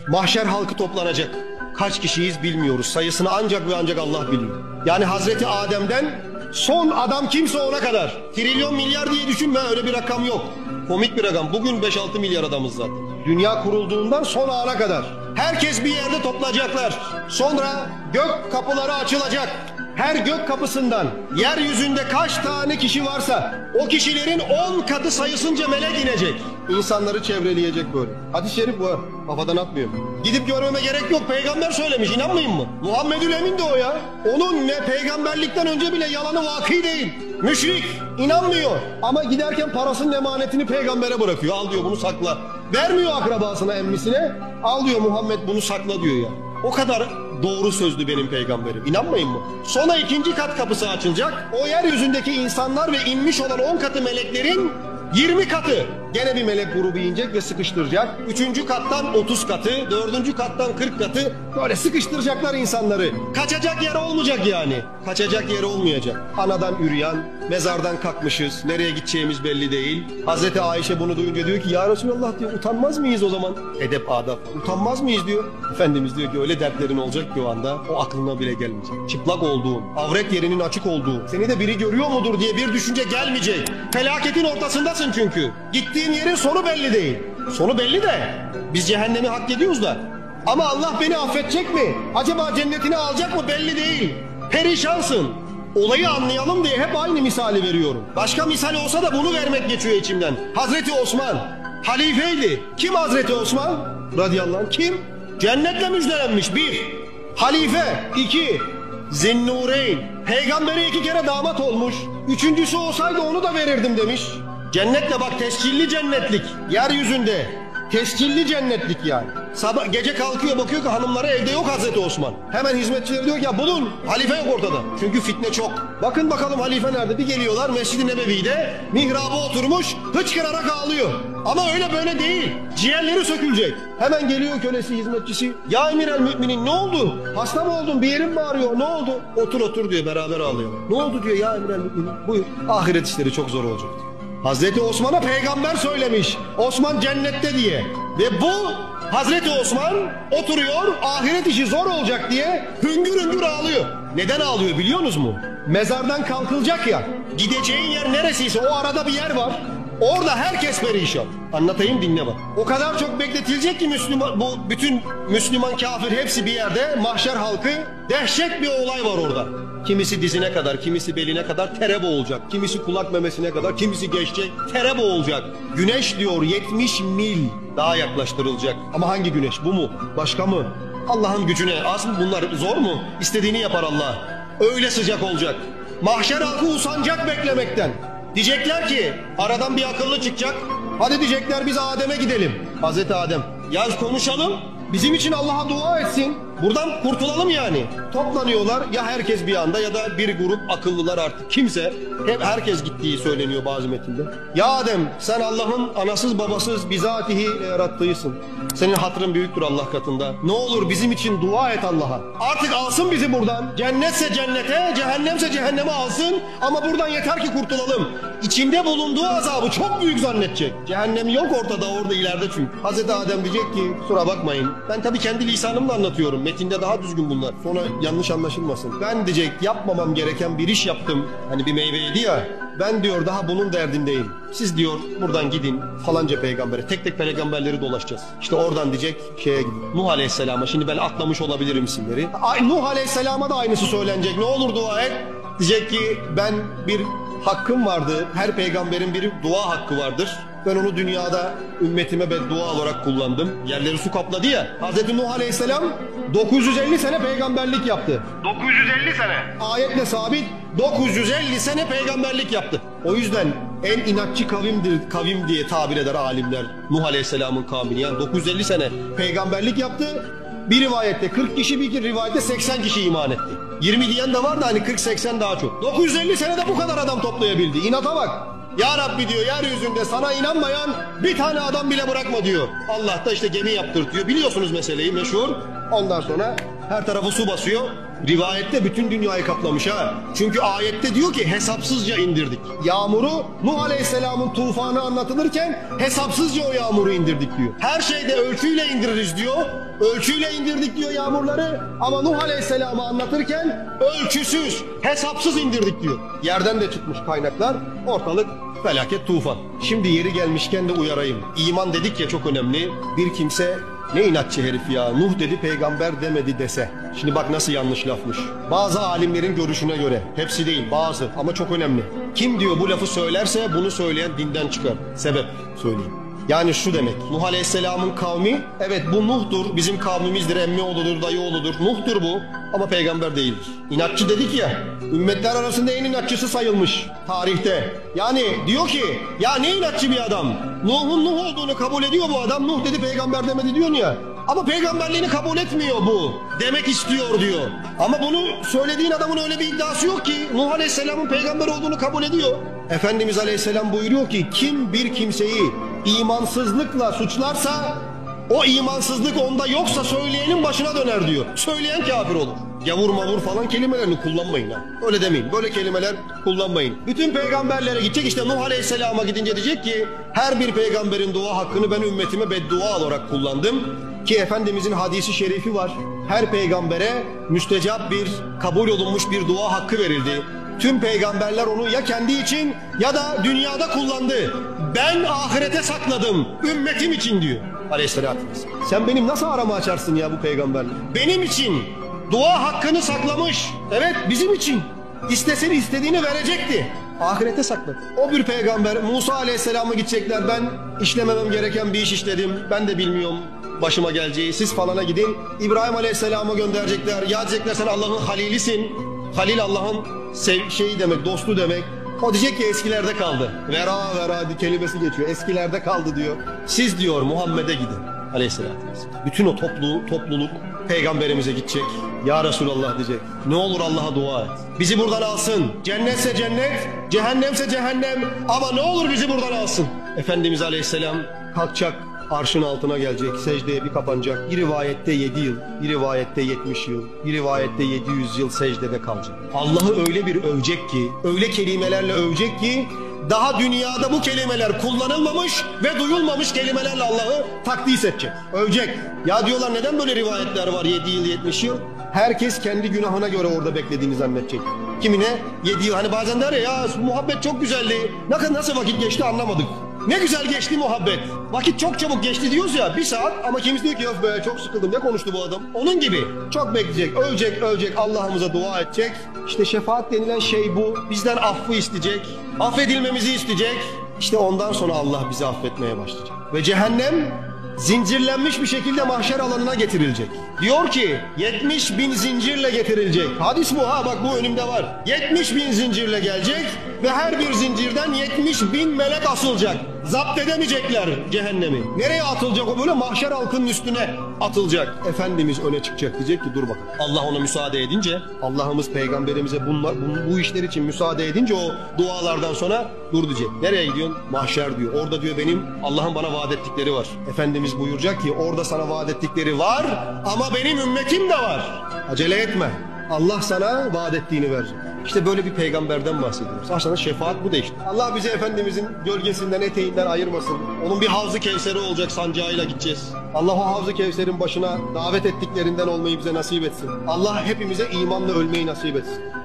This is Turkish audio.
Mahşer halkı toplanacak. Kaç kişiyiz bilmiyoruz. Sayısını ancak ve ancak Allah biliyor. Yani Hazreti Adem'den son adam kimse ona kadar. Trilyon milyar diye düşünme, öyle bir rakam yok. Komik bir rakam. Bugün 5-6 milyar adamız zaten. Dünya kurulduğundan son ana kadar. Herkes bir yerde toplanacaklar. Sonra gök kapıları açılacak. Her gök kapısından yeryüzünde kaç tane kişi varsa o kişilerin 10 katı sayısınca melek inecek. İnsanları çevreleyecek böyle. Hadis-i şerif bu. Kafadan atmıyorum. Gidip görmeme gerek yok. Peygamber söylemiş. İnanmayın mı? Muhammedül Emin de o ya. Onun ne peygamberlikten önce bile yalanı vaki değil. Müşrik. İnanmıyor. Ama giderken parasının emanetini peygambere bırakıyor. Al diyor, bunu sakla. Vermiyor akrabasına, emmisine. Al diyor, Muhammed bunu sakla diyor ya. O kadar doğru sözlü benim peygamberim. İnanmayın mı? Sonra 2. kat kapısı açılacak. O yeryüzündeki insanlar ve inmiş olan 10 katı meleklerin 20 katı. Gene bir melek grubu inecek ve sıkıştıracak. 3. kattan 30 katı, 4. kattan 40 katı. Böyle sıkıştıracaklar insanları. Kaçacak yer olmayacak yani. Kaçacak yer olmayacak. Anadan üryan, mezardan kalkmışız. Nereye gideceğimiz belli değil. Hazreti Ayşe bunu duyunca diyor ki ya Resulallah diyor, utanmaz mıyız o zaman? Edep, adab. Utanmaz mıyız diyor. Efendimiz diyor ki öyle dertlerin olacak ki o anda o aklına bile gelmeyecek. Çıplak olduğun, avret yerinin açık olduğu, seni de biri görüyor mudur diye bir düşünce gelmeyecek. Felaketin ortasındasın çünkü. Gittiğin yerin sonu belli değil. Sonu belli de biz cehennemi hak ediyoruz da. Ama Allah beni affedecek mi? Acaba cennetini alacak mı belli değil. Perişansın. Olayı anlayalım diye hep aynı misali veriyorum. Başka misal olsa da bunu vermek geçiyor içimden. Hazreti Osman halifeydi. Kim Hazreti Osman? Radıyallahu anh. Kim? Cennetle müjdelenmiş. 1. Halife. 2. Zinnureyn. Peygambere 2 kere damat olmuş. 3.'sü olsaydı onu da verirdim demiş. Cennetle bak, tescilli cennetlik. Yeryüzünde tescilli cennetlik yani. Sabah gece kalkıyor, bakıyor ki hanımları evde yok Hazreti Osman. Hemen hizmetçileri diyor ki ya bulun, halife yok ortada. Çünkü fitne çok. Bakın bakalım halife nerede? Bir geliyorlar Mescid-i Nebevi'de mihraba oturmuş, hıçkırarak ağlıyor. Ama öyle böyle değil. Ciğerleri sökülecek. Hemen geliyor kölesi, hizmetçisi. Ya Emirel Müminin ne oldu? Hasta mı oldun? Bir yerin mi ağrıyor? Ne oldu? Otur otur diyor, beraber ağlıyor. Ne oldu diyor ya Emirel Müminin. Buyur. Ahiret işleri çok zor olacak diyor. Hazreti Osman'a peygamber söylemiş. Osman cennette diye. Ve bu Hazreti Osman oturuyor, ahiret işi zor olacak diye hüngür hüngür ağlıyor. Neden ağlıyor biliyorsunuz mu? Mezardan kalkılacak ya. Gideceğin yer neresiyse o arada bir yer var. Orada herkes perişan. Anlatayım, dinle bak. O kadar çok bekletilecek ki Müslüman, bu bütün Müslüman kafir hepsi bir yerde, mahşer halkı. Dehşet bir olay var orada. Kimisi dizine kadar, kimisi beline kadar tere boğulacak. Kimisi kulak memesine kadar, kimisi geçecek, tere boğulacak. Güneş diyor 70 mil daha yaklaştırılacak. Ama hangi güneş? Bu mu? Başka mı? Allah'ın gücüne az mı bunlar? Zor mu? İstediğini yapar Allah. Öyle sıcak olacak. Mahşer halkı usanacak beklemekten. Diyecekler ki aradan bir akıllı çıkacak. Hadi diyecekler biz Adem'e gidelim. Hazreti Adem. Ya konuşalım. Bizim için Allah'a dua etsin. Buradan kurtulalım yani. Toplanıyorlar ya herkes bir anda ya da bir grup akıllılar artık. Kimse, hep herkes gittiği söyleniyor bazı metinde. Ya Adem sen Allah'ın anasız babasız bizatihi yarattığısın. Senin hatırın büyüktür Allah katında. Ne olur bizim için dua et Allah'a. Artık alsın bizi buradan. Cennetse cennete, cehennemse cehenneme alsın. Ama buradan yeter ki kurtulalım. İçinde bulunduğu azabı çok büyük zannedecek. Cehennem yok ortada, orada ileride çünkü. Hazreti Adem diyecek ki kusura bakmayın. Ben tabii kendi lisanımla anlatıyorum. Metinde daha düzgün bunlar. Sonra yanlış anlaşılmasın. Ben diyecek yapmamam gereken bir iş yaptım. Hani bir meyve yedi ya. Ben diyor daha bunun derdindeyim. Siz diyor buradan gidin falanca peygambere. Tek tek peygamberleri dolaşacağız. İşte oradan diyecek şeye gidin. Nuh Aleyhisselam'a. Şimdi ben atlamış olabilirim isimleri. Nuh Aleyhisselam'a da aynısı söylenecek. Ne olur dua et. Diyecek ki ben bir hakkım vardı. Her peygamberin bir dua hakkı vardır. Ben onu dünyada ümmetime beddua olarak kullandım. Yerleri su kapladı ya. Hazreti Nuh Aleyhisselam 950 sene peygamberlik yaptı. 950 sene. Ayetle sabit 950 sene peygamberlik yaptı. O yüzden en inatçı kavim diye tabir eder alimler Nuh Aleyhisselam'ın kavmini. Yani 950 sene peygamberlik yaptı. Bir rivayette 40 kişi, bir rivayette 80 kişi iman etti. 20 diyen de var da hani 40-80 daha çok. 950 senede bu kadar adam toplayabildi. İnata bak. Ya Rabbi diyor yeryüzünde sana inanmayan bir tane adam bile bırakma diyor. Allah da işte gemi yaptırtıyor. Biliyorsunuz meseleyi meşhur. Ondan sonra her tarafı su basıyor. Rivayette bütün dünyayı kaplamış ha. Çünkü ayette diyor ki hesapsızca indirdik. Yağmuru Nuh Aleyhisselam'ın tufanı anlatılırken hesapsızca o yağmuru indirdik diyor. Her şeyde ölçüyle indiririz diyor. Ölçüyle indirdik diyor yağmurları. Ama Nuh Aleyhisselam'ı anlatırken ölçüsüz, hesapsız indirdik diyor. Yerden de çıkmış kaynaklar. Ortalık felaket tufan. Şimdi yeri gelmişken de uyarayım. İman dedik ya, çok önemli. Bir kimse ne inatçı herif ya, Nuh dedi peygamber demedi dese. Şimdi bak nasıl yanlış lafmış. Bazı alimlerin görüşüne göre, hepsi değil bazı ama çok önemli. Kim diyor bu lafı söylerse bunu söyleyen dinden çıkar. Sebep söyleyeyim. Yani şu demek, Nuh Aleyhisselam'ın kavmi, evet bu Nuh'dur, bizim kavmimizdir, emmi oğludur, dayı oğludur, Nuh'tur bu ama peygamber değildir. İnatçı dedik ya, ümmetler arasında en inatçısı sayılmış tarihte. Yani diyor ki, ya ne inatçı bir adam, Nuh'un Nuh olduğunu kabul ediyor bu adam, Nuh dedi peygamber demedi diyorsun ya. Ama peygamberliğini kabul etmiyor bu. Demek istiyor diyor. Ama bunu söylediğin adamın öyle bir iddiası yok ki. Nuh Aleyhisselam'ın peygamber olduğunu kabul ediyor. Efendimiz Aleyhisselam buyuruyor ki kim bir kimseyi imansızlıkla suçlarsa o imansızlık onda yoksa söyleyenin başına döner diyor. Söyleyen kafir olur. Gavur mavur falan kelimelerini kullanmayın ha. Öyle demeyin. Böyle kelimeler kullanmayın. Bütün peygamberlere gidecek, işte Nuh Aleyhisselam'a gidince diyecek ki her bir peygamberin dua hakkını ben ümmetime beddua olarak kullandım. Ki Efendimizin hadisi şerifi var. Her peygambere müstecap bir, kabul olunmuş bir dua hakkı verildi. Tüm peygamberler onu ya kendi için ya da dünyada kullandı. Ben ahirete sakladım ümmetim için diyor Aleyhisselatü Vesselam. Sen benim nasıl arama açarsın ya bu peygamberle? Benim için dua hakkını saklamış. Evet, bizim için. İsteseni istediğini verecekti. Ahirete sakladı. O bir peygamber, Musa Aleyhisselam'a gidecekler. Ben işlememem gereken bir iş işledim. Ben de bilmiyorum başıma geleceği. Siz falana gidin. İbrahim Aleyhisselam'a gönderecekler. Ya diyecekler sen Allah'ın halilisin. Halil Allah'ın şeyi demek, dostu demek. O diyecek ki eskilerde kaldı. Vera kelimesi geçiyor. Eskilerde kaldı diyor. Siz diyor Muhammed'e gidin. Aleyhisselatü Vesselam. Bütün o topluluk peygamberimize gidecek. Ya Resulallah diyecek. Ne olur Allah'a dua et. Bizi buradan alsın. Cennetse cennet, cehennemse cehennem. Ama ne olur bizi buradan alsın. Efendimiz Aleyhisselam kalkacak. Arşın altına gelecek, secdeye bir kapanacak. Bir rivayette 7 yıl, bir rivayette 70 yıl, bir rivayette 700 yıl secdede kalacak. Allah'ı öyle bir övecek ki, öyle kelimelerle övecek ki, daha dünyada bu kelimeler kullanılmamış ve duyulmamış kelimelerle Allah'ı takdis edecek, övecek. Ya diyorlar neden böyle rivayetler var 7 yıl, 70 yıl? Herkes kendi günahına göre orada beklediğini zannedecek. Kimine 7 yıl, hani bazen der ya muhabbet çok güzeldi, nasıl vakit geçti anlamadık. Ne güzel geçti muhabbet. Vakit çok çabuk geçti diyoruz ya, bir saat, ama kimisi diyor ki yok be çok sıkıldım, ne konuştu bu adam? Onun gibi çok bekleyecek, ölecek, Allah'ımıza dua edecek. İşte şefaat denilen şey bu. Bizden affı isteyecek, affedilmemizi isteyecek. İşte ondan sonra Allah bizi affetmeye başlayacak. Ve cehennem zincirlenmiş bir şekilde mahşer alanına getirilecek. Diyor ki 70 bin zincirle getirilecek. Hadis bu ha, bak bu önümde var. 70 bin zincirle gelecek ve her bir zincirden 70 bin melek asılacak. Zapt edemeyecekler cehennemi. Nereye atılacak o? Böyle mahşer halkının üstüne atılacak. Efendimiz öne çıkacak, diyecek ki dur bakalım. Allah ona müsaade edince, Allah'ımız peygamberimize bu işler için müsaade edince o dualardan sonra dur diyecek. Nereye gidiyorsun? Mahşer diyor. Orada diyor benim Allah'ın bana vaat ettikleri var. Efendimiz buyuracak ki orada sana vaat ettikleri var ama benim ümmetim de var. Acele etme. Allah sana vaat ettiğini verecek. İşte böyle bir peygamberden bahsediyoruz. Aslında şefaat bu da işte. Allah bizi Efendimizin gölgesinden, eteğinden ayırmasın. Onun bir Havz-ı Kevser'i olacak, sancağıyla gideceğiz. Allah o Havz-ı Kevser'in başına davet ettiklerinden olmayı bize nasip etsin. Allah hepimize imanla ölmeyi nasip etsin.